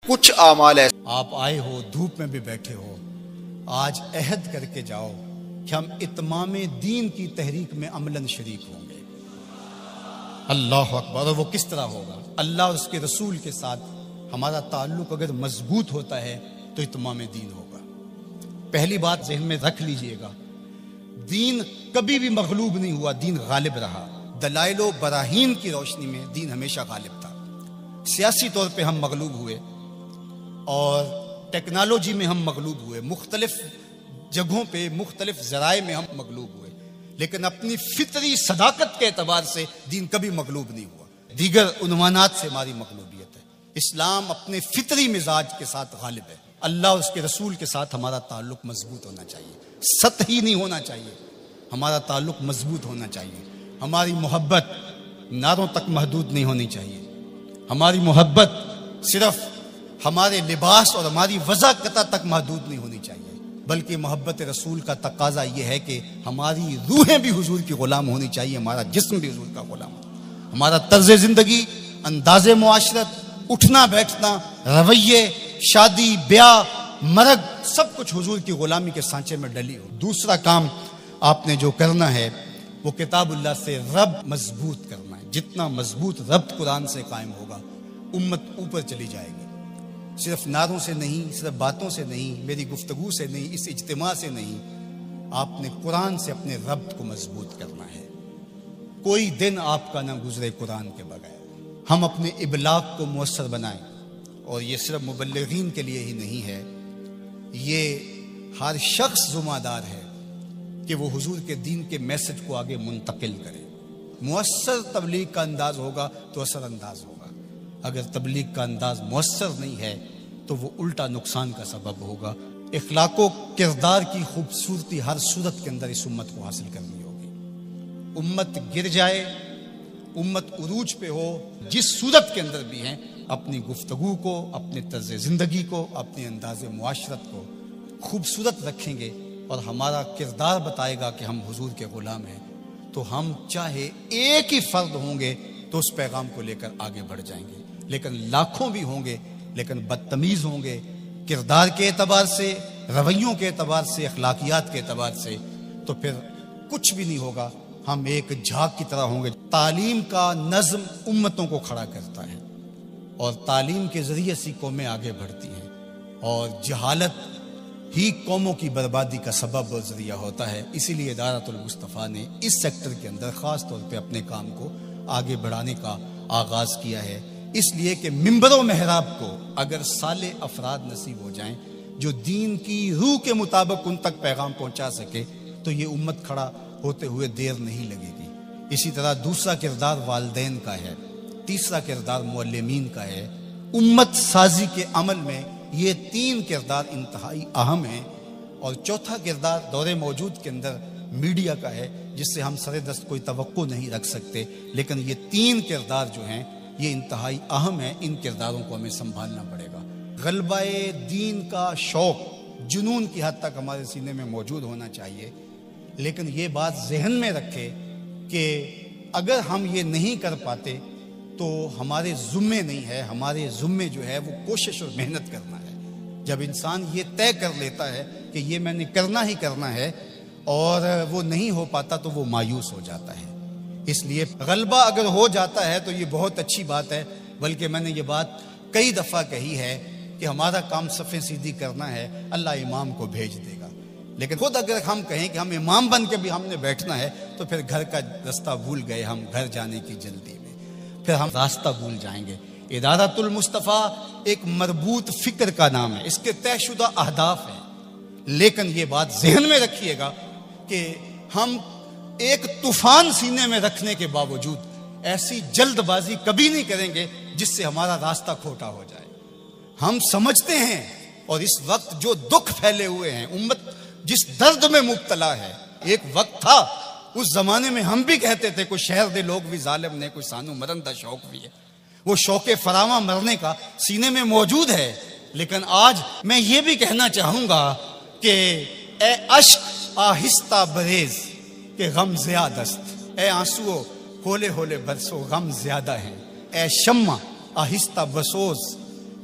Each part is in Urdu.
کچھ اعمال ایسے آپ آئے ہو، دھوپ میں بھی بیٹھے ہو، آج عہد کر کے جاؤ کہ ہم اتمام دین کی تحریک میں عملاً شریک ہوں گے۔ اللہ اکبر۔ اور وہ کس طرح ہوگا؟ اللہ اور اس کے رسول کے ساتھ ہمارا تعلق اگر مضبوط ہوتا ہے تو اتمام دین ہوگا۔ پہلی بات ذہن میں رکھ لیجئے گا، دین کبھی بھی مغلوب نہیں ہوا، دین غالب رہا۔ دلائل و براہین کی روشنی میں دین ہمیشہ غالب تھا۔ سیاسی طور پہ ہم مغلوب ہوئے اور ٹیکنالوجی میں ہم مغلوب ہوئے، مختلف جگہوں پہ مختلف ذرائع میں ہم مغلوب ہوئے، لیکن اپنی فطری صداقت کے اعتبار سے دین کبھی مغلوب نہیں ہوا۔ دیگر عنوانات سے ہماری مغلوبیت ہے، اسلام اپنے فطری مزاج کے ساتھ غالب ہے۔ اللہ اور اس کے رسول کے ساتھ ہمارا تعلق مضبوط ہونا چاہیے، سطحی نہیں ہونا چاہیے، ہمارا تعلق مضبوط ہونا چاہیے۔ ہماری محبت نعروں تک محدود نہیں ہونی چاہیے، ہماری محبت صرف ہمارے لباس اور ہماری وضاحت تک محدود نہیں ہونی چاہیے، بلکہ محبت رسول کا تقاضا یہ ہے کہ ہماری روحیں بھی حضور کی غلام ہونی چاہیے، ہمارا جسم بھی حضور کا غلام ہو، ہمارا طرز زندگی، انداز معاشرت، اٹھنا بیٹھنا، رویے، شادی بیاہ، مرگ، سب کچھ حضور کی غلامی کے سانچے میں ڈلی ہو۔ دوسرا کام آپ نے جو کرنا ہے وہ کتاب اللہ سے ربط مضبوط کرنا ہے۔ جتنا مضبوط ربط قرآن سے قائم ہوگا، امت اوپر چلی جائے گی۔ صرف نعروں سے نہیں، صرف باتوں سے نہیں، میری گفتگو سے نہیں، اس اجتماع سے نہیں، آپ نے قرآن سے اپنے ربط کو مضبوط کرنا ہے۔ کوئی دن آپ کا نہ گزرے قرآن کے بغیر۔ ہم اپنے ابلاغ کو مؤثر بنائیں، اور یہ صرف مبلغین کے لیے ہی نہیں ہے، یہ ہر شخص ذمہ دار ہے کہ وہ حضور کے دین کے میسج کو آگے منتقل کرے۔ مؤثر تبلیغ کا انداز ہوگا تو اثر انداز ہوگا، اگر تبلیغ کا انداز مؤثر نہیں ہے تو وہ الٹا نقصان کا سبب ہوگا۔ اخلاق و کردار کی خوبصورتی ہر صورت کے اندر اس امت کو حاصل کرنی ہوگی۔ امت گر جائے، امت عروج پہ ہو، جس صورت کے اندر بھی ہیں، اپنی گفتگو کو، اپنے طرز زندگی کو، اپنے انداز معاشرت کو خوبصورت رکھیں گے اور ہمارا کردار بتائے گا کہ ہم حضور کے غلام ہیں، تو ہم چاہے ایک ہی فرد ہوں گے تو اس پیغام کو لے کر آگے بڑھ جائیں گے، لیکن لاکھوں بھی ہوں گے لیکن بدتمیز ہوں گے کردار کے اعتبار سے، رویوں کے اعتبار سے، اخلاقیات کے اعتبار سے، تو پھر کچھ بھی نہیں ہوگا، ہم ایک جھاگ کی طرح ہوں گے۔ تعلیم کا نظم امتوں کو کھڑا کرتا ہے، اور تعلیم کے ذریعے سے قومیں آگے بڑھتی ہیں، اور جہالت ہی قوموں کی بربادی کا سبب اور ذریعہ ہوتا ہے۔ اسی لیے ادارۃ المصطفیٰ نے اس سیکٹر کے اندر خاص طور پہ اپنے کام کو آگے بڑھانے کا آغاز کیا ہے، اس لیے کہ منبر و محراب کو اگر صالح افراد نصیب ہو جائیں جو دین کی روح کے مطابق ان تک پیغام پہنچا سکے تو یہ امت کھڑا ہوتے ہوئے دیر نہیں لگے گی۔ اسی طرح دوسرا کردار والدین کا ہے، تیسرا کردار معلمین کا ہے۔ امت سازی کے عمل میں یہ تین کردار انتہائی اہم ہیں، اور چوتھا کردار دور موجود کے اندر میڈیا کا ہے، جس سے ہم سر دست کوئی توقع نہیں رکھ سکتے، لیکن یہ تین کردار جو ہیں یہ انتہائی اہم ہیں، ان کرداروں کو ہمیں سنبھالنا پڑے گا۔ غلبہ دین کا شوق جنون کی حد تک ہمارے سینے میں موجود ہونا چاہیے، لیکن یہ بات ذہن میں رکھے کہ اگر ہم یہ نہیں کر پاتے تو ہمارے ذمے نہیں ہے، ہمارے ذمے جو ہے وہ کوشش اور محنت کرنا ہے۔ جب انسان یہ طے کر لیتا ہے کہ یہ میں نے کرنا ہی کرنا ہے اور وہ نہیں ہو پاتا تو وہ مایوس ہو جاتا ہے۔ اس لیے غلبہ اگر ہو جاتا ہے تو یہ بہت اچھی بات ہے، بلکہ میں نے یہ بات کئی دفعہ کہی ہے کہ ہمارا کام صفیں سیدھی کرنا ہے، اللہ امام کو بھیج دے گا، لیکن خود اگر ہم کہیں کہ ہم امام بن کے بھی ہم نے بیٹھنا ہے تو پھر گھر کا راستہ بھول گئے، ہم گھر جانے کی جلدی میں پھر ہم راستہ بھول جائیں گے۔ ادارۃ المصطفیٰ ایک مربوط فکر کا نام ہے، اس کے طے شدہ اہداف ہیں، لیکن یہ بات ذہن میں رکھیے گا کہ ہم ایک طوفان سینے میں رکھنے کے باوجود ایسی جلد بازی کبھی نہیں کریں گے جس سے ہمارا راستہ کھوٹا ہو جائے۔ ہم سمجھتے ہیں، اور اس وقت جو دکھ پھیلے ہوئے ہیں، امت جس درد میں مبتلا ہے، ایک وقت تھا اس زمانے میں ہم بھی کہتے تھے کوئی شہر دے لوگ بھی ظالم نے، کوئی سانو مرن دا شوق بھی ہے، وہ شوق فراواں مرنے کا سینے میں موجود ہے، لیکن آج میں یہ بھی کہنا چاہوں گا کہ اے اشک آہستہ بریز کہ غم زیادہ است، اے آنسو ہولے ہولے برسو غم زیادہ ہیں، اے شمع آہستہ بسوز کہ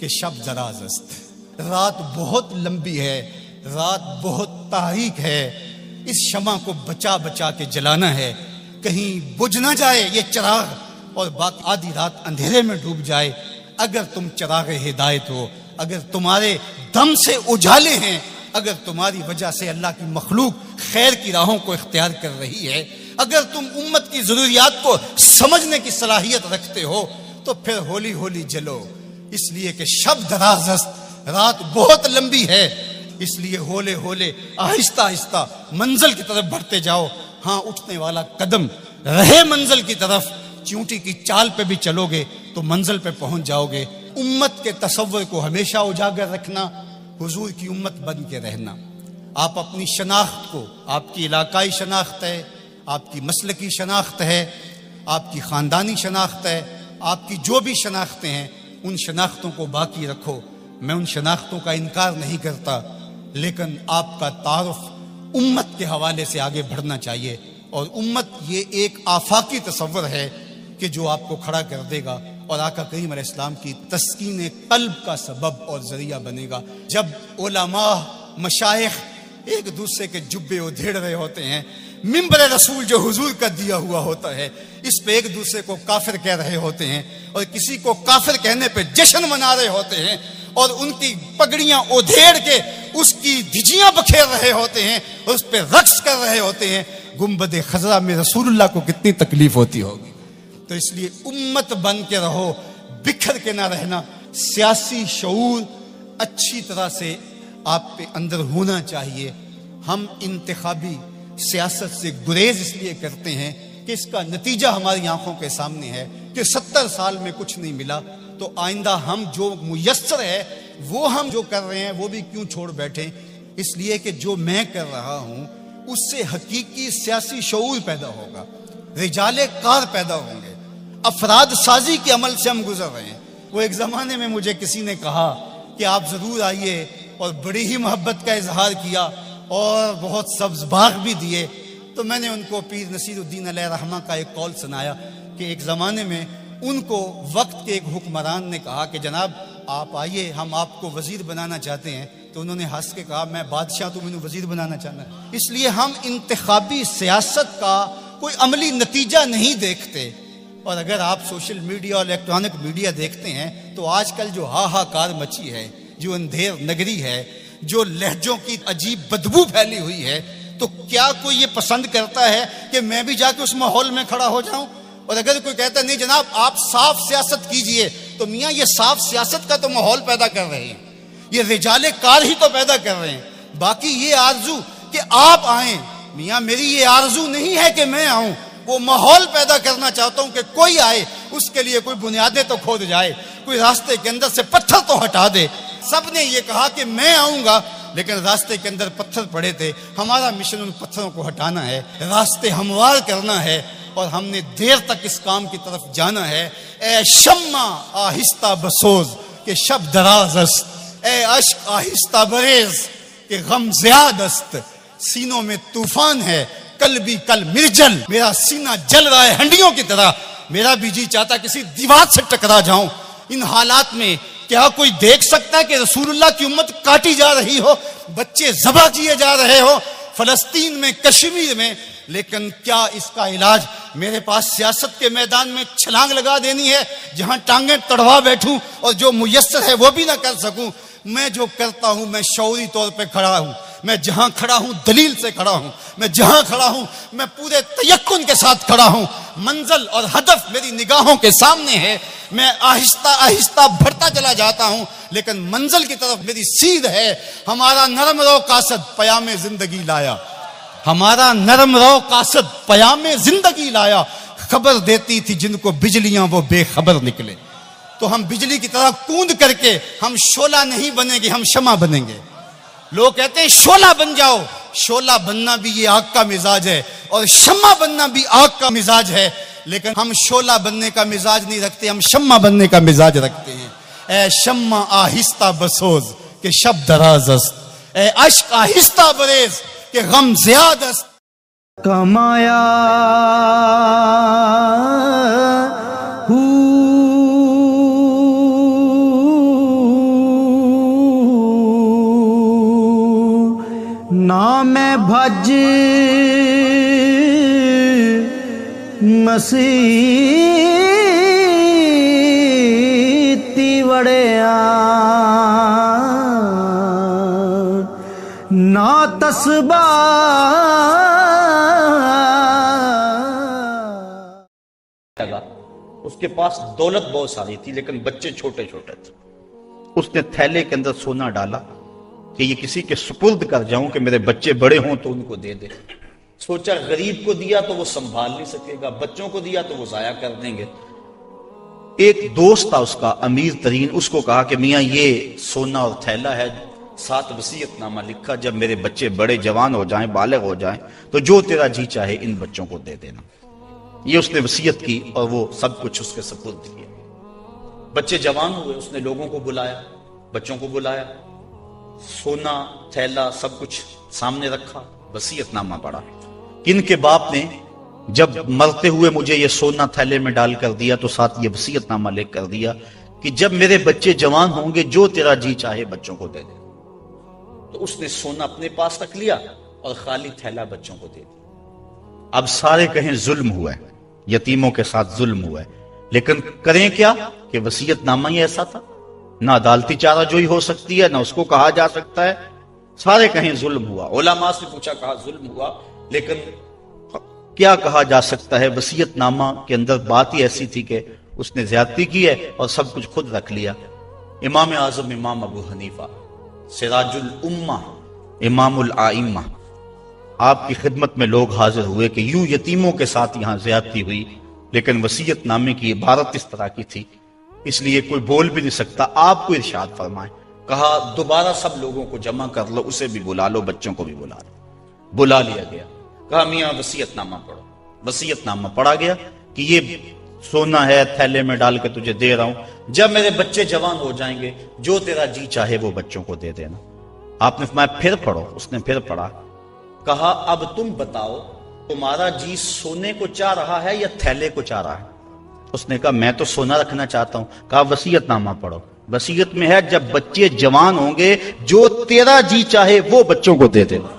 کہ شب دراز است، رات بہت لمبی ہے، رات بہت تاریک ہے، اس شمع کو بچا بچا کے جلانا ہے، کہیں بجھ نہ جائے یہ چراغ اور باقی آدھی رات اندھیرے میں ڈوب جائے۔ اگر تم چراغ ہدایت ہو، اگر تمہارے دم سے اجالے ہیں، اگر تمہاری وجہ سے اللہ کی مخلوق خیر کی راہوں کو اختیار کر رہی ہے، اگر تم امت کی ضروریات کو سمجھنے کی صلاحیت رکھتے ہو، تو پھر ہولی ہولی جلو، اس لیے کہ شب دراز است، رات بہت لمبی ہے، اس لیے ہولے ہولے آہستہ آہستہ منزل کی طرف بڑھتے جاؤ۔ ہاں، اٹھنے والا قدم رہے منزل کی طرف، چونٹی کی چال پہ بھی چلو گے تو منزل پہ پہنچ جاؤ گے۔ امت کے تصور کو ہمیشہ اجاگر رکھنا، حضور کی امت بن کے رہنا۔ آپ اپنی شناخت کو، آپ کی علاقائی شناخت ہے، آپ کی مسلکی شناخت ہے، آپ کی خاندانی شناخت ہے، آپ کی جو بھی شناختیں ہیں، ان شناختوں کو باقی رکھو۔ میں ان شناختوں کا انکار نہیں کرتا، لیکن آپ کا تعارف امت کے حوالے سے آگے بڑھنا چاہیے، اور امت یہ ایک آفاقی تصور ہے کہ جو آپ کو کھڑا کر دے گا اور آقا کریم علیہ السلام کی تسکین قلب کا سبب اور ذریعہ بنے گا۔ جب علماء مشائخ ایک دوسرے کے جبے ادھیڑ رہے ہوتے ہیں، منبر رسول جو حضور کا دیا ہوا ہوتا ہے، اس پہ ایک دوسرے کو کافر کہہ رہے ہوتے ہیں، اور کسی کو کافر کہنے پہ جشن منا رہے ہوتے ہیں، اور ان کی پگڑیاں ادھیڑ کے اس کی دھجیاں بکھیر رہے ہوتے ہیں، اور اس پہ رقص کر رہے ہوتے ہیں، گنبد خضرا میں رسول اللہ کو کتنی تکلیف ہوتی ہوگی۔ تو اس لیے امت بن کے رہو، بکھر کے نہ رہنا۔ سیاسی شعور اچھی طرح سے آپ پہ اندر ہونا چاہیے۔ ہم انتخابی سیاست سے گریز اس لیے کرتے ہیں کہ اس کا نتیجہ ہماری آنکھوں کے سامنے ہے کہ 70 سال میں کچھ نہیں ملا، تو آئندہ ہم جو میسر ہے وہ ہم جو کر رہے ہیں وہ بھی کیوں چھوڑ بیٹھیں۔ اس لیے کہ جو میں کر رہا ہوں اس سے حقیقی سیاسی شعور پیدا ہوگا، رجال کار پیدا ہوں گے، افراد سازی کے عمل سے ہم گزر رہے ہیں۔ وہ ایک زمانے میں مجھے کسی نے کہا کہ آپ ضرور آئیے، اور بڑی ہی محبت کا اظہار کیا اور بہت سبز باغ بھی دیے۔ تو میں نے ان کو پیر نصیر الدین علیہ رحمہ کا ایک قول سنایا کہ ایک زمانے میں ان کو وقت کے ایک حکمران نے کہا کہ جناب آپ آئیے، ہم آپ کو وزیر بنانا چاہتے ہیں۔ تو انہوں نے ہنس کے کہا میں بادشاہ تو مجھے وزیر بنانا چاہنا ہے۔ اس لیے ہم انتخابی سیاست کا کوئی عملی نتیجہ نہیں دیکھتے۔ اور اگر آپ سوشل میڈیا اور الیکٹرانک میڈیا دیکھتے ہیں تو آج کل جو ہاہاکار مچی ہے، جو اندھیر نگری ہے، جو لہجوں کی عجیب بدبو پھیلی ہوئی ہے، تو کیا کوئی یہ پسند کرتا ہے کہ میں بھی جا کے اس ماحول میں کھڑا ہو جاؤں؟ اور اگر کوئی کہتا ہے نہیں جناب آپ صاف سیاست کیجئے، تو میاں یہ صاف سیاست کا تو ماحول پیدا کر رہے ہیں، یہ رجال کار ہی تو پیدا کر رہے ہیں۔ باقی یہ آرزو کہ آپ آئیں، میاں میری یہ آرزو نہیں ہے کہ میں آؤں، وہ ماحول پیدا کرنا چاہتا ہوں کہ کوئی آئے، اس کے لیے کوئی بنیادیں تو کھود جائے، کوئی راستے کے اندر سے پتھر تو ہٹا دے۔ سب نے یہ کہا کہ میں آؤں گا، لیکن راستے کے اندر پتھر پڑے تھے۔ ہمارا مشن ان پتھروں کو ہٹانا ہے، راستے ہموار کرنا ہے، اور ہم نے دیر تک اس کام کی طرف جانا ہے۔ اے شمع آہستہ بسوز کہ شب دراز است، اے اشک آہستہ بریز کہ غم زیاد است، سینوں میں طوفان ہے کل بھی کل مرجل، میرا سینہ جل رہا ہے ہنڈیوں کی طرح، میرا بھی جی چاہتا کسی دیوار سے ٹکرا جاؤں۔ ان حالات میں کیا کوئی دیکھ سکتا ہے کہ رسول اللہ کی امت کاٹی جا رہی ہو، بچے ذبح کیے جا رہے ہو فلسطین میں، کشمیر میں، لیکن کیا اس کا علاج میرے پاس سیاست کے میدان میں چھلانگ لگا دینی ہے جہاں ٹانگیں تڑوا بیٹھوں اور جو میسر ہے وہ بھی نہ کر سکوں؟ میں جو کرتا ہوں میں شعوری طور پہ کھڑا ہوں، میں جہاں کھڑا ہوں دلیل سے کھڑا ہوں، میں جہاں کھڑا ہوں میں پورے تیقن کے ساتھ کھڑا ہوں، منزل اور ہدف میری نگاہوں کے سامنے ہے، میں آہستہ آہستہ بڑھتا چلا جاتا ہوں، لیکن منزل کی طرف میری سیدھ ہے۔ ہمارا نرم رو قاصد پیام زندگی لایا، ہمارا نرم رو قاصد پیام زندگی لایا، خبر دیتی تھی جن کو بجلیاں وہ بے خبر نکلے۔ تو ہم بجلی کی طرح کوند کر کے ہم شعلہ نہیں بنیں گے، ہم شمع بنیں گے۔ لوگ کہتے ہیں شعلہ بن جاؤ، شعلہ بننا بھی یہ آگ کا مزاج ہے، اور شمع بننا بھی آگ کا مزاج ہے، لیکن ہم شعلہ بننے کا مزاج نہیں رکھتے، ہم شمع بننے کا مزاج رکھتے ہیں۔ اے شمع آہستہ بسوز کہ شب دراز است، اے اشک آہستہ بریز کہ غم زیاد است۔ کمایا नाम भज मसीती वड़िया ना तस्बा उसके पास दौलत बहुत सारी थी लेकिन बच्चे छोटे छोटे थे। उसने थैले के अंदर सोना डाला कि ये किसी के सुपुर्द कर जाऊं कि मेरे बच्चे बड़े हों तो उनको दे दे। सोचा गरीब को दिया तो वो संभाल नहीं सकेगा, बच्चों को दिया तो वो जाया कर देंगे। एक दोस्त था उसका अमीर तरीन, उसको कहा कि मियां ये सोना और थैला है, साथ वसीयतनामा लिखा, जब मेरे बच्चे बड़े जवान हो जाएं, बालिग हो जाएं तो जो तेरा जी चाहे इन बच्चों को दे देना। ये उसने वसीयत की और वो सब कुछ उसके सपुर्द किया। बच्चे जवान हुए, उसने लोगों को बुलाया, बच्चों को बुलाया, सोना थैला सब कुछ सामने रखा, वसीयतनामा पढ़ा कि इनके बाप ने जब मरते हुए मुझे ये सोना थैले में डाल कर दिया तो साथ ये वसीयतनामा लिख कर दिया कि जब मेरे बच्चे जवान होंगे जो तेरा जी चाहे बच्चों को दे दे। तो उसने सोना अपने पास रख लिया और खाली थैला बच्चों को दे दिया। अब सारे कहें जुल्म हुआ है, यतीमों के साथ जुल्म हुआ है, लेकिन करें क्या कि वसीयतनामा ही ऐसा था, ना अदालती चाराजोई हो सकती है, ना उसको कहा जा सकता है। सारे कहें जुल्म हुआ। उलमा से पूछा, कहा जुल्म हुआ, लेकिन क्या कहा जा सकता है? वसीयतनामा के अंदर बात ही ऐसी थी कि उसने ज्यादती की है और सब कुछ खुद रख लिया। इमाम आजम इमाम अबू हनीफा सिराजुल उम्मा इमामुल आइम्मा, आपकी खिदमत में लोग हाजिर हुए कि यूं यतीमों के साथ यहां ज्यादती हुई, लेकिन वसीयतनामे की इबारत इस तरह की थी इसलिए कोई बोल भी नहीं सकता। आपको इरशाद फरमाए। कहा दोबारा सब लोगों को जमा कर लो, उसे भी बुला लो, बच्चों को भी बुला लो। बुला लिया गया। कहा मियां वसीयतनामा पढ़ो। वसीयतनामा पढ़ा गया कि ये सोना है, थैले में डाल के तुझे दे रहा हूं, जब मेरे बच्चे जवान हो जाएंगे जो तेरा जी चाहे वो बच्चों को दे देना। आपने फरमाया फिर पढ़ो। उसने फिर पढ़ा। कहा अब तुम बताओ तुम्हारा जी सोने को चाह रहा है या थैले को चाह रहा है? उसने कहा मैं तो सोना रखना चाहता हूं। कहा वसीयतनामा पढ़ो। वसीयत में है जब बच्चे जवान होंगे जो तेरा जी चाहे वो बच्चों को दे देना।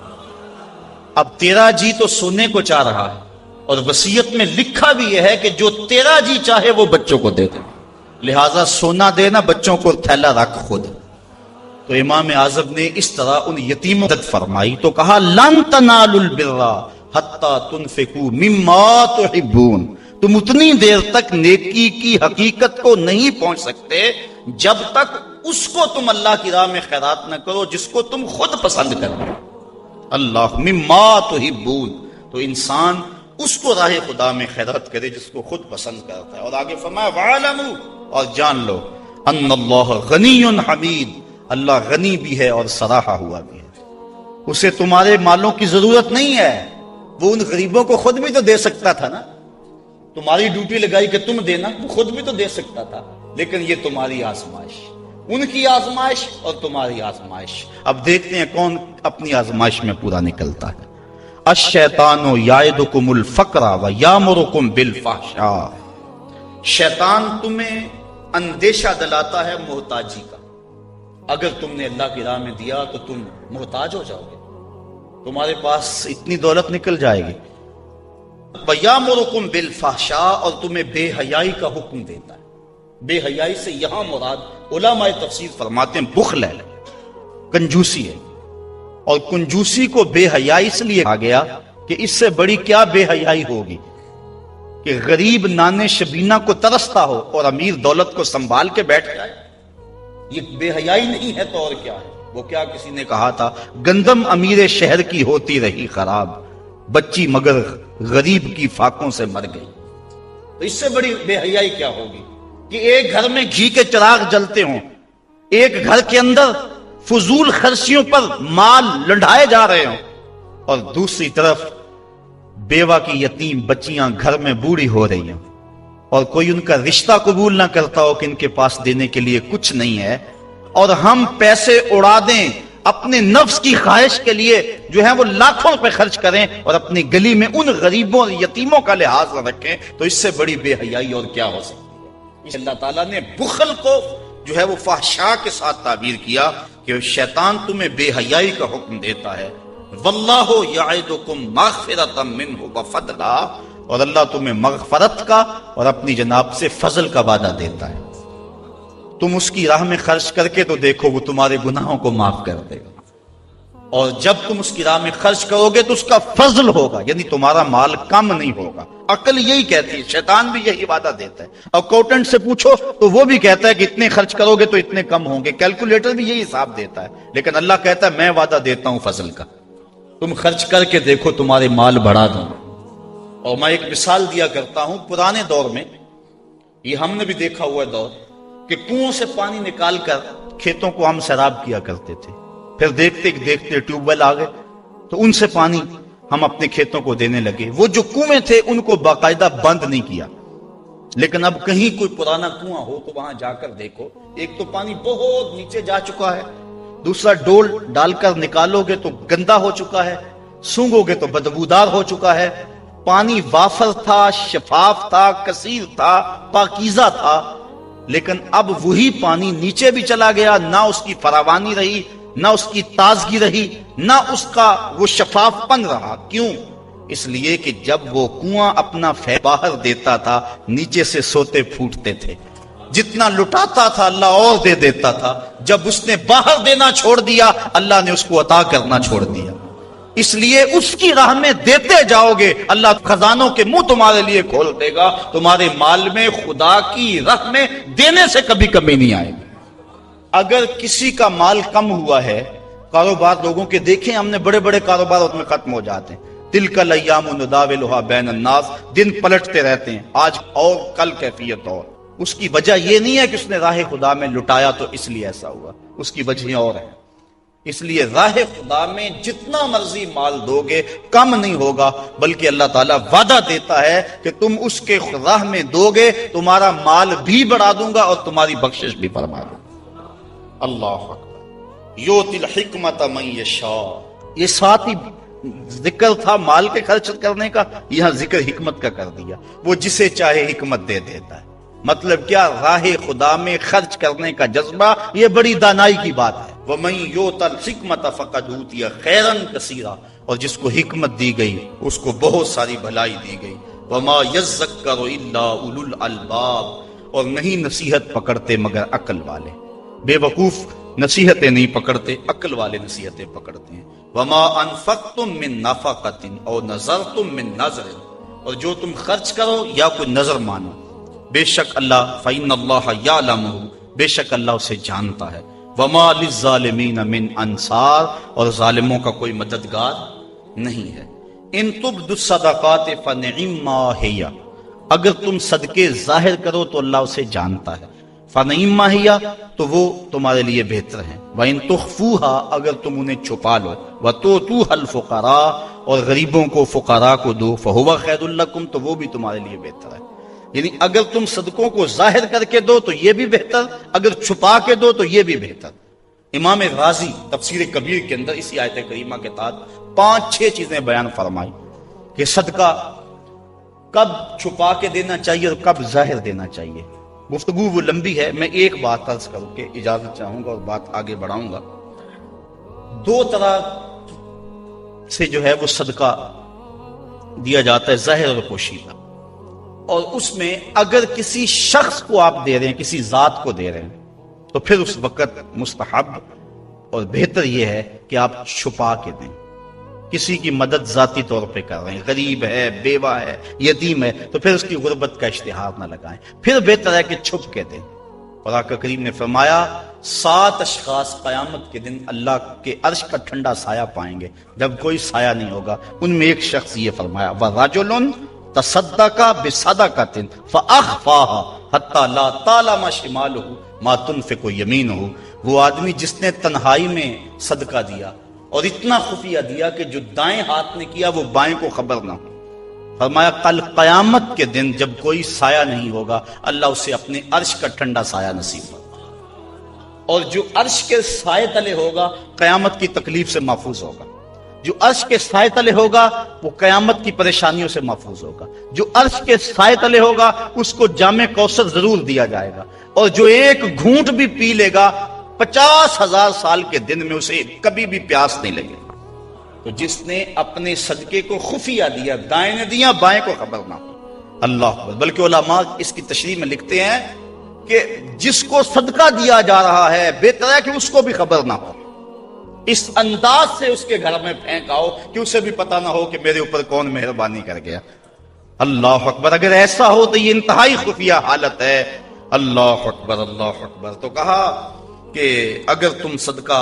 अब तेरा जी तो सोने को चाह रहा है और वसीयत में लिखा भी यह है कि जो तेरा जी चाहे वो बच्चों को दे देना, लिहाजा सोना देना, बच्चों को थैला रख खुद। तो इमाम आजम ने इस तरह उन यतीमों मदद फरमाई तो कहा लन तनालुल बिर्रा हत्ता तुनफिकू मिम्मा तुहिब्बून, तुम उतनी देर तक नेकी की हकीकत को नहीं पहुंच सकते जब तक उसको तुम अल्लाह की राह में खैरात न करो जिसको तुम खुद पसंद करो। अल्लाह मिम्मा तुहिब्बून, तो इंसान उसको राह खुदा में खैरात करे जिसको खुद पसंद करता है। और आगे फरमाया वअलमू, और जान लो अन्नल्लाह गनियुन हमीद, अल्लाह गनी भी है और सराहा हुआ भी है। उसे तुम्हारे मालों की जरूरत नहीं है, वो उन गरीबों को खुद भी तो दे सकता था ना। तुम्हारी ड्यूटी लगाई कि तुम देना, वो खुद भी तो दे सकता था, लेकिन ये तुम्हारी आजमाइश, उनकी आजमाइश और तुम्हारी आजमाइश। अब देखते हैं कौन अपनी आजमाइश में पूरा निकलता है। अश-शैतानु याइदुकुमुल फक्रा व यामुरुकुम बिल फहशा, शैतान तुम्हें अंदेशा दिलाता है मोहताजी का। अगर तुमने अल्लाह की राह में दिया तो तुम मोहताज हो जाओगे, तुम्हारे पास इतनी दौलत निकल जाएगी। वयामुरुकुम बिल फहशा, और तुम्हें बेहयाई का हुक्म देता है। बेहयाई से यहां मुराद उलमाए तफसीर फरमाते हैं बुखल है, कंजूसी है। और कंजूसी को बेहयाई इसलिए कहा गया कि इससे बड़ी क्या बेहयाई होगी कि गरीब नाने शबीना को तरसता हो और अमीर दौलत को संभाल के बैठ जाए। ये बेहयाई नहीं है तो और क्या है? वो क्या किसी ने कहा था, गंदम अमीर शहर की होती रही खराब, बच्ची मगर गरीब की फाकों से मर गई। तो इससे बड़ी बेहयाई क्या होगी कि एक घर में घी के चिराग जलते हों, एक घर के अंदर फजूल खर्चियों पर माल लंढाए जा रहे हों, और दूसरी तरफ बेवा की यतीम बच्चियां घर में बूढ़ी हो रही हों और कोई उनका रिश्ता कबूल ना करता हो कि इनके पास देने के लिए कुछ नहीं है, और हम पैसे उड़ा दें अपने नफ्स की ख्वाहिश के लिए, जो है वो लाखों रुपए खर्च करें और अपनी गली में उन गरीबों और यतीमों का लिहाज न रखें, तो इससे बड़ी बेहयाई और क्या हो सकती है। अल्लाह ताला ने बुखल को जो है वो फाहशा के साथ ताबीर किया कि शैतान तुम्हें बेहयाई का हुक्म देता है, واللہ یعدکم مغفرۃ منہ وفضلا، اور اللہ تمہیں مغفرت کا اور اپنی جناب سے فضل کا وعدہ دیتا ہے. تم اس کی راہ میں خرچ کر کے تو دیکھو، وہ تمہارے گناہوں کو معاف کر دے گا. اور جب تم اس کی راہ میں خرچ کرو گے تو اس کا فضل ہوگا، یعنی تمہارا مال کم نہیں ہوگا. عقل یہی کہتی ہے، شیطان بھی یہی وعدہ دیتا ہے. اکاؤنٹنٹ سے پوچھو تو وہ بھی کہتا ہے کہ اتنے خرچ کرو گے تو اتنے کم ہوں گے. کیلکولیٹر بھی یہی حساب دیتا ہے. لیکن اللہ کہتا ہے میں وعدہ دیتا ہوں فضل کا، تم خرچ کر کے دیکھو تمہارے مال بڑھا دوں. اور میں ایک مثال دیا کرتا ہوں، پرانے دور میں یہ ہم نے بھی دیکھا ہوا دور کہ کنویں سے پانی نکال کر کھیتوں کو ہم سیراب کیا کرتے تھے. پھر دیکھتے دیکھتے ٹیوب ویل آ گئے تو ان سے پانی ہم اپنے کھیتوں کو دینے لگے. وہ جو کنویں تھے ان کو باقاعدہ بند نہیں کیا. لیکن اب کہیں کوئی پرانا کنواں ہو تو وہاں جا کر دیکھو، ایک تو پانی بہت نیچے جا چکا ہے، دوسرا ڈول ڈال کر نکالو گے تو گندا ہو چکا ہے، سونگو گے تو بدبودار ہو چکا ہے. پانی وافر تھا، شفاف تھا، کثیر تھا، پاکیزہ تھا. لیکن اب وہی پانی نیچے بھی چلا گیا، نہ اس کی فراوانی رہی، نہ اس کی تازگی رہی، نہ اس کا وہ شفاف پن رہا. کیوں؟ اس لیے کہ جب وہ کنواں اپنا فیض باہر دیتا تھا نیچے سے سوتے پھوٹتے تھے. جتنا لٹاتا تھا اللہ اور دے دیتا تھا. جب اس نے باہر دینا چھوڑ دیا اللہ نے اس کو عطا کرنا چھوڑ دیا. اس لیے اس کی راہ میں دیتے جاؤ گے، اللہ خزانوں کے منہ تمہارے لیے کھول دے گا. تمہارے مال میں خدا کی راہ میں دینے سے کبھی کمی نہیں آئے گی. اگر کسی کا مال کم ہوا ہے، کاروبار لوگوں کے دیکھیں ہم نے، بڑے بڑے کاروبار اس میں ختم ہو جاتے ہیں. تلک الایام نداولھا بین الناس، دن پلٹتے رہتے ہیں، آج اور کل کیفیت اور. اس کی وجہ یہ نہیں ہے کہ اس نے راہ خدا میں لٹایا تو اس لیے ایسا ہوا، اس کی وجہ اور ہے. اس لیے راہ خدا میں جتنا مرضی مال دو گے کم نہیں ہوگا، بلکہ اللہ تعالیٰ وعدہ دیتا ہے کہ تم اس کے راہ میں دو گے تمہارا مال بھی بڑھا دوں گا اور تمہاری بخشش بھی فرما دوں گا. اللہ اکبر. یؤتی الحکمت من یشاء، یہ ساتھ ہی ذکر تھا مال کے خرچ کرنے کا، یہاں ذکر حکمت کا کر دیا. وہ جسے چاہے حکمت دے دیتا ہے. مطلب کیا؟ راہ خدا میں خرچ کرنے کا جذبہ یہ بڑی دانائی کی بات ہے. وَمَن يُؤْتَ الْحِكْمَةَ فَقَدْ أُوتِيَ خَيْرًا كَثِيرًا، اور جس کو حکمت دی گئی اس کو بہت ساری بھلائی دی گئی. وَمَا يَذَّكَّرُ إِلَّا أُولُو الْأَلْبَابِ، اور نہیں نصیحت پکڑتے مگر عقل والے. بے وقوف نصیحتیں نہیں پکڑتے، عقل والے نصیحتیں پکڑتے ہیں. وَمَا أَنفَقْتُم مِّن نَفَقَةٍ أَوْ نَذَرْتُم مِّن نَذْرٍ، اور جو تم خرچ کرو یا کوئی نظر مانو، بے شک اللہ فَإِنَّ اللَّهَ يَعْلَمُهُ، بے شک اللہ اسے جانتا ہے. وَمَا لِلظَّالِمِينَ مِنْ أَنصَارٍ، اور ظالموں کا کوئی مددگار نہیں ہے. إِن تُبْدُوا الصَّدَقَاتِ فَنِعِمَّا هِيَ، اگر تم صدقے ظاہر کرو تو اللہ اسے جانتا ہے. فَنِعِمَّا هِيَ، تو وہ تمہارے لیے بہتر ہیں. وَإِن تُخْفُوهَا، اگر تم انہیں چھپا لو. وَتُؤْتُوهَا الْفُقَرَاءَ، اور غریبوں کو فقراء کو دو. فَهُوَ خَيْرٌ لَكُمْ، تو وہ بھی تمہارے لیے بہتر ہے. یعنی اگر تم صدقوں کو ظاہر کر کے دو تو یہ بھی بہتر، اگر چھپا کے دو تو یہ بھی بہتر. امام غازی تفسیر کبیر کے اندر اسی آیت کریمہ کے تحت 5-6 چیزیں بیان فرمائی کہ صدقہ کب چھپا کے دینا چاہیے اور کب ظاہر دینا چاہیے. گفتگو وہ لمبی ہے، میں ایک بات عرض کر کے اجازت چاہوں گا اور بات آگے بڑھاؤں گا. 2 طرح سے جو ہے وہ صدقہ دیا جاتا ہے، ظاہر اور پوشیدہ. اور اس میں اگر کسی شخص کو آپ دے رہے ہیں، کسی ذات کو دے رہے ہیں، تو پھر اس وقت مستحب اور بہتر یہ ہے کہ آپ چھپا کے دیں. کسی کی مدد ذاتی طور پہ کر رہے ہیں، غریب ہے، بیوہ ہے، یتیم ہے، تو پھر اس کی غربت کا اشتہار نہ لگائیں. پھر بہتر ہے کہ چھپ کے دیں. اور آقا کریم نے فرمایا 7 اشخاص قیامت کے دن اللہ کے عرش کا ٹھنڈا سایہ پائیں گے جب کوئی سایہ نہیں ہوگا. ان میں ایک شخص یہ فرمایا وَرَجُلٌ تصدق بصدقۃ فاخفاها حتى لا تعلم شماله ما تنفق يمينه، وہ آدمی جس نے تنہائی میں صدقہ دیا اور اتنا خفیہ دیا کہ جو دائیں ہاتھ نے کیا وہ بائیں کو خبر نہ ہو. فرمایا کل قیامت کے دن جب کوئی سایہ نہیں ہوگا اللہ اسے اپنے عرش کا ٹھنڈا سایہ نصیب ہوگا، اور جو عرش کے سائے تلے ہوگا قیامت کی تکلیف سے محفوظ ہوگا. جو عرش کے سائے تلے ہوگا وہ قیامت کی پریشانیوں سے محفوظ ہوگا. جو عرش کے سائے تلے ہوگا اس کو جام کوثر ضرور دیا جائے گا، اور جو ایک گھونٹ بھی پی لے گا 50,000 سال کے دن میں اسے کبھی بھی پیاس نہیں لگے. تو جس نے اپنے صدقے کو خفیہ دیا، دائیں نے دیا بائیں کو خبر نہ ہو۔ اللہ اکبر۔ بلکہ علماء اس کی تشریح میں لکھتے ہیں کہ جس کو صدقہ دیا جا رہا ہے بہتر ہے کہ اس کو بھی خبر نہ ہو، اس انداز سے اس کے گھر میں پھینکاؤ کہ اسے بھی پتہ نہ ہو کہ میرے اوپر کون مہربانی کر گیا۔ اللہ اکبر۔ اگر ایسا ہو تو یہ انتہائی خفیہ حالت ہے۔ اللہ اکبر اللہ اکبر۔ تو کہا کہ اگر تم صدقہ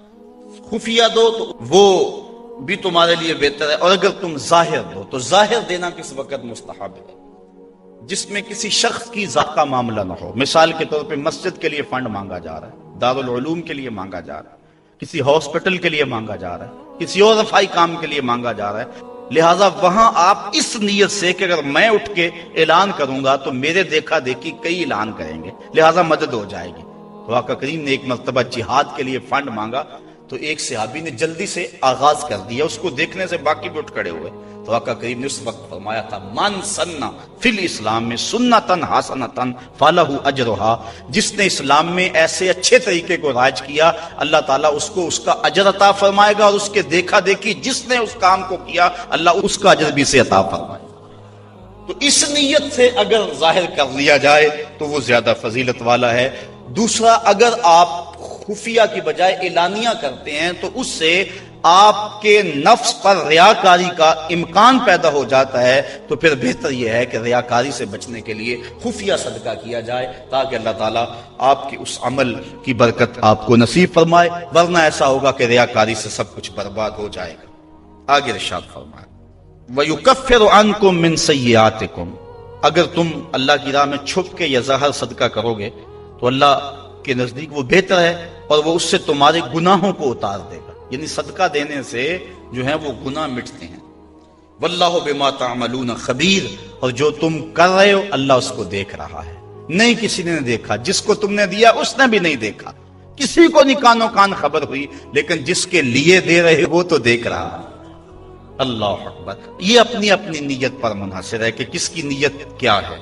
خفیہ دو تو وہ بھی تمہارے لیے بہتر ہے، اور اگر تم ظاہر دو تو ظاہر دینا کس وقت مستحب ہے؟ جس میں کسی شخص کی ذات کا معاملہ نہ ہو۔ مثال کے طور پہ مسجد کے لیے فنڈ مانگا جا رہا ہے، دارالعلوم کے لیے مانگا جا رہا ہے، کسی ہاسپٹل کے لیے مانگا جا رہا ہے، کسی اور رفائی کام کے لیے مانگا جا رہا ہے، لہٰذا وہاں آپ اس نیت سے کہ اگر میں اٹھ کے اعلان کروں گا تو میرے دیکھا دیکھی کئی اعلان کریں گے، لہٰذا مدد ہو جائے گی۔ تو آقا کریم نے ایک مرتبہ جہاد کے لیے فنڈ مانگا تو ایک صحابی نے جلدی سے آغاز کر دیا، اس کو دیکھنے سے باقی بھی اٹھ کھڑے ہوئے۔ تو آقا کریم نے اس وقت فرمایا تھا من سنہ فی الاسلام میں سنتن حسنتن فلہ اجرہا، جس نے اسلام میں ایسے اچھے طریقے کو رائج کیا اللہ تعالیٰ اس کو اس کا اجر عطا فرمائے گا، اور اس کے دیکھا دیکھی جس نے اس کام کو کیا اللہ اس کا اجر بھی سے عطا فرمائے گا۔ تو اس نیت سے اگر ظاہر کر لیا جائے تو وہ زیادہ فضیلت والا ہے۔ دوسرا، اگر آپ خفیہ کی بجائے اعلانیہ کرتے ہیں تو اس سے آپ کے نفس پر ریاکاری کا امکان پیدا ہو جاتا ہے، تو پھر بہتر یہ ہے کہ ریاکاری سے بچنے کے لیے خفیہ صدقہ کیا جائے تاکہ اللہ تعالیٰ آپ کے اس عمل کی برکت آپ کو نصیب فرمائے، ورنہ ایسا ہوگا کہ ریاکاری سے سب کچھ برباد ہو جائے گا۔ آگے ارشاد فرمائے وَيُكَفِّرُ عَنْكُم مِّن سَيِّئَاتِكُم، اگر تم اللہ کی راہ میں چھپ کے یا ظاہر صدقہ کرو گے تو اللہ کے نزدیک وہ بہتر ہے، اور وہ اس سے تمہارے گناہوں کو اتار دے گا، یعنی صدقہ دینے سے جو ہے وہ گناہ مٹتے ہیں۔ واللہ بما تعملون خبیر، اور جو تم کر رہے ہو اللہ اس کو دیکھ رہا ہے۔ نہیں کسی نے دیکھا، جس کو تم نے دیا اس نے بھی نہیں دیکھا، کسی کو نہیں کانوں کان خبر ہوئی، لیکن جس کے لیے دے رہے وہ تو دیکھ رہا ہے۔ اللہ اکبر۔ یہ اپنی اپنی نیت پر منحصر ہے کہ کس کی نیت کیا ہے۔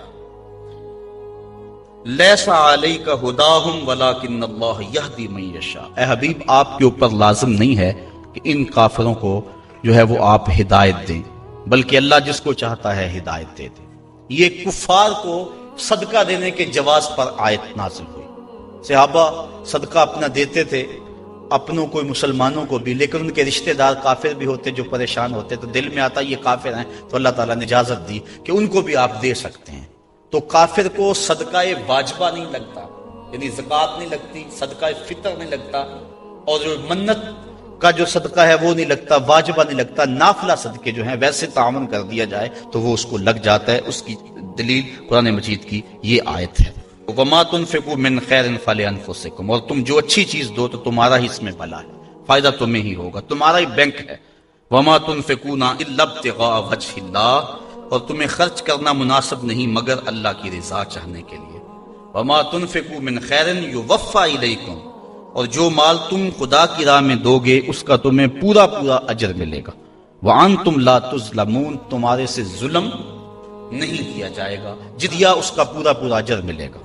لیس علیک ہداہم ولکن اللہ یہدی من یشاء، اے حبیب آپ کے اوپر لازم نہیں ہے کہ ان کافروں کو جو ہے وہ آپ ہدایت دیں، بلکہ اللہ جس کو چاہتا ہے ہدایت دے دے۔ یہ کفار کو صدقہ دینے کے جواز پر آیت نازل ہوئی۔ صحابہ صدقہ اپنا دیتے تھے، اپنوں کو مسلمانوں کو بھی، لیکن ان کے رشتہ دار کافر بھی ہوتے جو پریشان ہوتے، تو دل میں آتا یہ کافر ہیں، تو اللہ تعالیٰ نے اجازت دی کہ ان کو بھی آپ دے سکتے ہیں۔ تو کافر کو صدقہ واجبہ نہیں لگتا، یعنی زکوٰۃ نہیں لگتی، صدقہ فطر نہیں لگتا، اور جو منت کا جو صدقہ ہے وہ نہیں لگتا، واجبہ نہیں لگتا، نافلہ صدقے جو ہیں ویسے تعاون کر دیا جائے تو وہ اس کو لگ جاتا ہے۔ اس کی دلیل قرآن مجید کی یہ آیت ہے۔ وَمَا تُنْفِقُوا مِنْ خَيْرٍ فَلِأَنفُسِكُمْ، اور تم جو اچھی چیز دو تو تمہارا ہی اس میں بھلا ہے، فائدہ تمہیں ہی ہوگا، تمہارا ہی بینک ہے۔ وَمَا تُنْفِقُونَ إِلَّا ابْتِغَاءَ وَجْهِ اللَّهِ، اور تمہیں خرچ کرنا مناسب نہیں مگر اللہ کی رضا چاہنے کے لیے۔ وَمَا تُنْفِقُوا مِنْ خَيْرٍ يُوَفَّى إِلَيْكُمْ، اور جو مال تم خدا کی راہ میں دو گے اس کا تمہیں پورا پورا اجر ملے گا۔ وَأَنْتُمْ لَا تُظْلَمُونَ، تمہارے سے ظلم نہیں کیا جائے گا، جدیا اس کا پورا پورا اجر ملے گا۔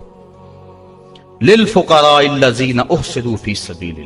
لِلْفُقَرَاءِ الَّذِينَ أُحْصِرُوا فِي سَبِيلِ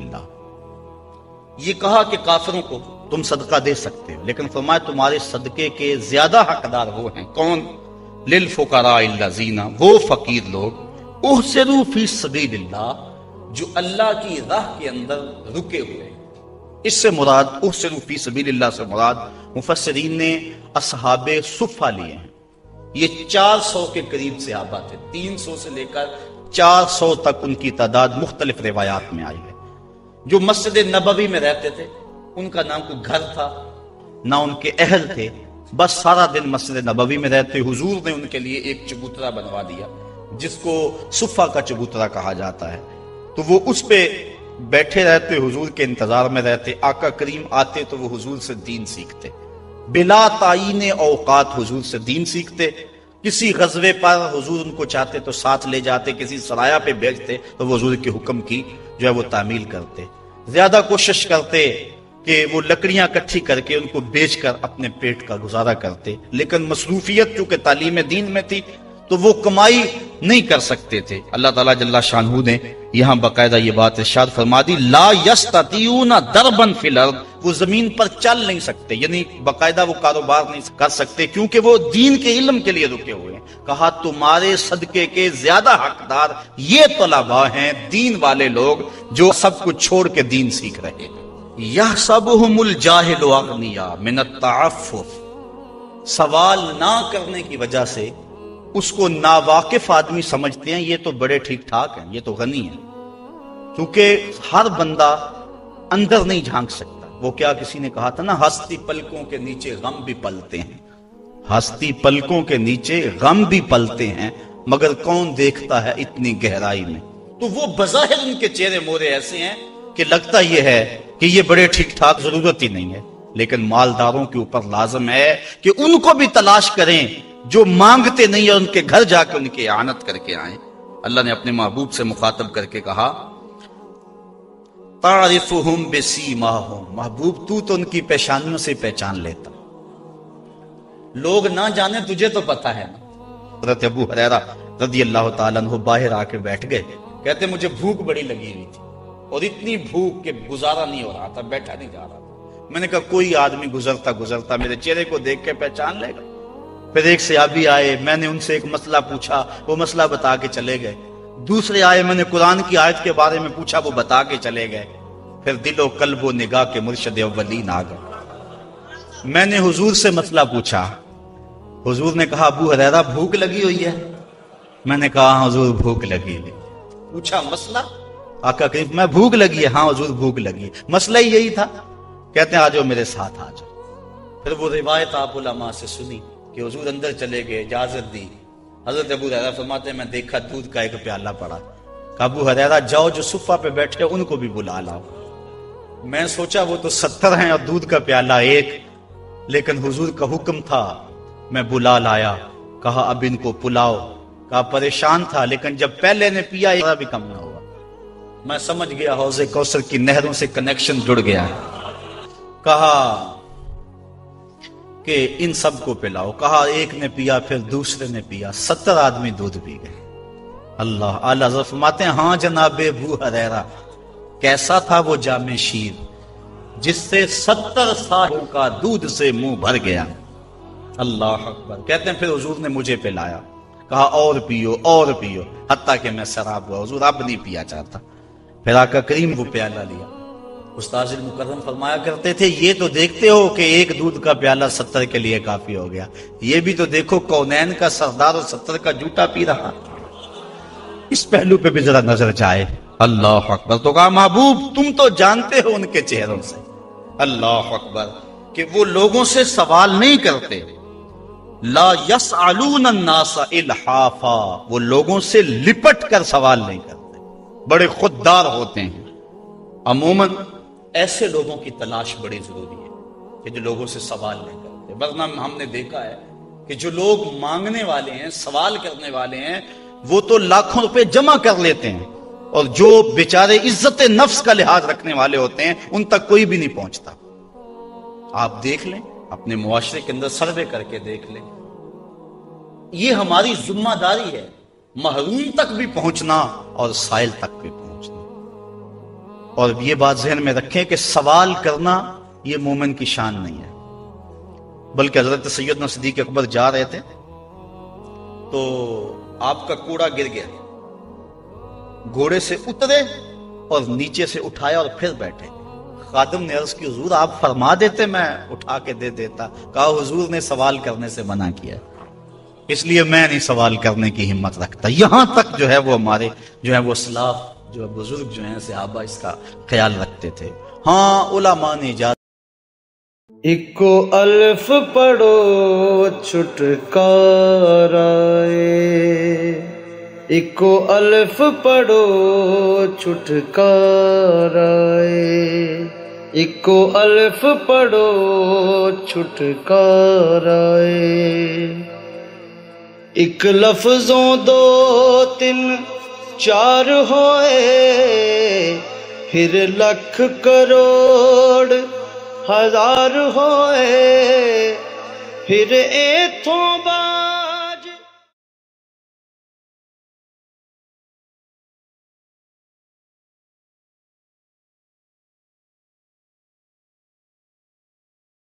اللَّهِ، یہ کہا کہ کافروں کو تم صدقہ دے سکتے ہو، لیکن فرمایا تمہارے صدقے کے زیادہ حقدار وہ ہیں، کون؟ لِلْفُقَرَاءِ الَّذِينَ، وہ فقیر لوگ، احسروا فی سبیل اللہ، جو اللہ کی راہ کے اندر رکے ہوئے۔ اس سے مراد احسروا فی سبیل اللہ سے مراد مفسرین نے اصحاب صفہ لیے ہیں۔ یہ 400 کے قریب صحابہ تھے، 300 سے لے کر 400 تک ان کی تعداد مختلف روایات میں آئی ہے، جو مسجد نبوی میں رہتے تھے۔ ان کا نام کوئی گھر تھا نہ ان کے اہل تھے، بس سارا دن مسجد نبوی میں رہتے۔ حضور نے ان کے لیے ایک چبوترا بنوا دیا جس کو صفہ کا چبوترا کہا جاتا ہے، تو وہ اس پہ بیٹھے رہتے، حضور کے انتظار میں رہتے۔ آقا کریم آتے تو وہ حضور سے دین سیکھتے، بلا تعین اوقات حضور سے دین سیکھتے۔ کسی غزوے پر حضور ان کو چاہتے تو ساتھ لے جاتے، کسی سرایہ پہ بھیجتے تو وہ حضور کے حکم کی جو ہے وہ تعمیل کرتے۔ زیادہ کوشش کرتے کہ وہ لکڑیاں اکٹھی کر کے ان کو بیچ کر اپنے پیٹ کا گزارا کرتے، لیکن مصروفیت چونکہ تعلیم دین میں تھی تو وہ کمائی نہیں کر سکتے تھے۔ اللہ تعالیٰ جل شانہ نے یہاں باقاعدہ یہ بات ارشاد فرما دی، لا یستطیعون ضربا فی الارض وہ زمین پر چل نہیں سکتے، یعنی باقاعدہ وہ کاروبار نہیں کر سکتے، کیونکہ وہ دین کے علم کے لیے رکے ہوئے ہیں۔ کہا تمہارے صدقے کے زیادہ حقدار یہ طلباء ہیں، دین والے لوگ جو سب کچھ چھوڑ کے دین سیکھ رہے ہیں۔ یحسبہم الجاہل اغنیاء من التعفف، سوال نہ کرنے کی وجہ سے اس کو ناواقف آدمی سمجھتے ہیں یہ تو بڑے ٹھیک ٹھاک ہیں، یہ تو غنی ہیں، کیونکہ ہر بندہ اندر نہیں جھانک سکتا۔ وہ کیا کسی نے کہا تھا نا، ہستی پلکوں کے نیچے غم بھی پلتے ہیں، ہستی پلکوں کے نیچے غم بھی پلتے ہیں، مگر کون دیکھتا ہے اتنی گہرائی میں۔ تو وہ بظاہر ان کے چہرے مورے ایسے ہیں کہ لگتا یہ ہے کہ یہ بڑے ٹھیک ٹھاک، ضرورت ہی نہیں ہے، لیکن مالداروں کے اوپر لازم ہے کہ ان کو بھی تلاش کریں جو مانگتے نہیں، اور ان کے گھر جا کے ان کی اعانت کر کے آئیں۔ اللہ نے اپنے محبوب سے مخاطب کر کے کہا تعرفہم بسیماہم، محبوب تو ان کی پیشانیوں سے پہچان لیتا، لوگ نہ جانے تجھے تو پتا ہے نا۔ حضرت ابو ہریرہ رضی اللہ تعالیٰ عنہ باہر آ کے بیٹھ گئے، کہتے مجھے بھوک بڑی لگی ہوئی تھی، اور اتنی بھوک کہ گزارا نہیں ہو رہا تھا، بیٹھا نہیں جا رہا تھا۔ میں نے کہا کوئی آدمی گزرتا میرے چہرے کو دیکھ کے پہچان لے گا۔ پھر ایک صحابی آئے، میں نے ان سے ایک مسئلہ پوچھا، وہ مسئلہ بتا کے چلے گئے۔ دوسرے آئے، میں نے قرآن کی آیت کے بارے میں پوچھا، وہ بتا کے چلے گئے۔ پھر دل و قلب و نگاہ کے مرشد اولین آ گئے۔ میں نے حضور سے مسئلہ پوچھا، حضور نے کہا ابو ہریرہ بھوک لگی ہوئی ہے؟ میں نے کہا ہاں حضور بھوک لگی ہے۔ پوچھا مسئلہ؟ آقا کریم میں بھوک لگی ہے، ہاں حضور بھوک لگی ہے، مسئلہ ہی یہی تھا۔ کہتے ہیں آ جاؤ میرے ساتھ آ جاؤ۔ پھر وہ روایت آپ علماء سے سنی کہ حضور اندر چلے گئے، اجازت دی۔ حضرت ابو ہریرہ فرماتے ہیں میں دیکھا دودھ کا ایک پیالہ پڑا، کہا ابو ہریرہ جاؤ جو صفہ پہ بیٹھے ان کو بھی بلا لاؤ۔ میں سوچا وہ تو 70 ہیں اور دودھ کا پیالہ ایک، لیکن حضور کا حکم تھا، میں بلا لایا۔ کہا اب ان کو پلاؤ۔ کہا پریشان تھا، لیکن جب پہلے نے پیا ذرا بھی کم نہ ہوا۔ میں سمجھ گیا حوض کوثر کی نہروں سے کنیکشن جڑ گیا ہے۔ کہا کہ ان سب کو پلاؤ۔ کہا ایک نے پیا، پھر دوسرے نے پیا، 70 آدمی دودھ پی گئے۔ اللہ اعلیٰ حضرت فرماتے ہیں ہاں جناب ابو ہریرہ، کیسا تھا وہ جام شیر جس سے 70 سالوں کا دودھ سے منہ بھر گیا۔ اللہ اکبر۔ کہتے ہیں پھر حضور نے مجھے پلایا، کہا اور پیو اور پیو، حتیٰ کہ میں سراب ہوا، حضور اب نہیں پیا چاہتا۔ پھر آقا کریم وہ پیالہ لیا۔ استاذ المکرم فرمایا کرتے تھے یہ تو دیکھتے ہو کہ ایک دودھ کا پیالہ 70 کے لیے کافی ہو گیا، یہ بھی تو دیکھو کونین کا سردار اور 70 کا جوٹا پی رہا، اس پہلو پہ بھی ذرا نظر جائے۔ اللہ اکبر۔ تو کہا محبوب تم تو جانتے ہو ان کے چہروں سے، اللہ اکبر، کہ وہ لوگوں سے سوال نہیں کرتے، لا یسألون الناس الحافا، وہ لوگوں سے لپٹ کر سوال نہیں کرتے، بڑے خوددار ہوتے ہیں۔ عموماً ایسے لوگوں کی تلاش بڑی ضروری ہے کہ جو لوگوں سے سوال نہیں کرتے، ورنہ ہم نے دیکھا ہے کہ جو لوگ مانگنے والے ہیں، سوال کرنے والے ہیں، وہ تو لاکھوں روپے جمع کر لیتے ہیں، اور جو بیچارے عزت نفس کا لحاظ رکھنے والے ہوتے ہیں ان تک کوئی بھی نہیں پہنچتا۔ آپ دیکھ لیں، اپنے معاشرے کے اندر سروے کر کے دیکھ لیں، یہ ہماری ذمہ داری ہے، محروم تک بھی پہنچنا اور سائل تک بھی پہنچنا۔ اور یہ بات ذہن میں رکھیں کہ سوال کرنا یہ مومن کی شان نہیں ہے، بلکہ حضرت سیدنا صدیق اکبر جا رہے تھے تو آپ کا کوڑا گر گیا، گھوڑے سے اترے اور نیچے سے اٹھایا اور پھر بیٹھے۔ خادم نے عرض کی حضور آپ فرما دیتے میں اٹھا کے دے دیتا۔ کہا حضور نے سوال کرنے سے منع کیا، اس لیے میں نہیں سوال کرنے کی ہمت رکھتا۔ یہاں تک جو ہے وہ ہمارے جو ہے وہ اسلاف جو بزرگ جو ہیں صحابہ اس کا خیال رکھتے تھے۔ ہاں علماء نے اجازت اکو الف پڑھو چھٹکارا اکو الف پڑھو چھٹکارا اکو الف پڑھو چھٹکارا ایک لفظوں دو تین چار ہوئے پھر لکھ کروڑ ہزار ہوئے پھر ایتھوں